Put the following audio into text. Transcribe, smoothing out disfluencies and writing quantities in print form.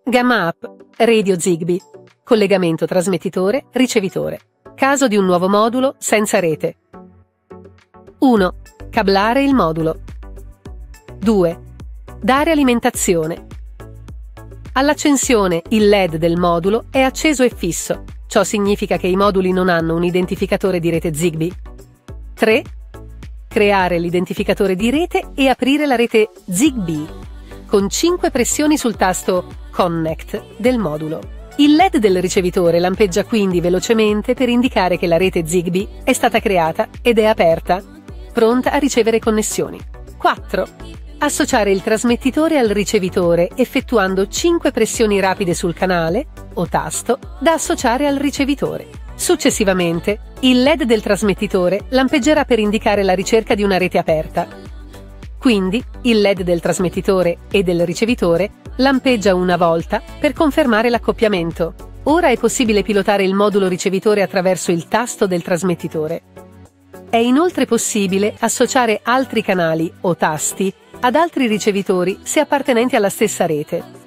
Gamma up, radio Zigbee, collegamento trasmettitore-ricevitore. Caso di un nuovo modulo senza rete. 1. Cablare il modulo. 2. Dare alimentazione. All'accensione il LED del modulo è acceso e fisso. Ciò significa che i moduli non hanno un identificatore di rete Zigbee. 3. Creare l'identificatore di rete e aprire la rete Zigbee con 5 pressioni sul tasto Connect del modulo. Il LED del ricevitore lampeggia quindi velocemente per indicare che la rete Zigbee è stata creata ed è aperta, pronta a ricevere connessioni. 4. Associare il trasmettitore al ricevitore effettuando 5 pressioni rapide sul canale o tasto da associare al ricevitore. Successivamente, il LED del trasmettitore lampeggerà per indicare la ricerca di una rete aperta. Quindi, il LED del trasmettitore e del ricevitore lampeggia una volta per confermare l'accoppiamento. Ora è possibile pilotare il modulo ricevitore attraverso il tasto del trasmettitore. È inoltre possibile associare altri canali o tasti ad altri ricevitori se appartenenti alla stessa rete.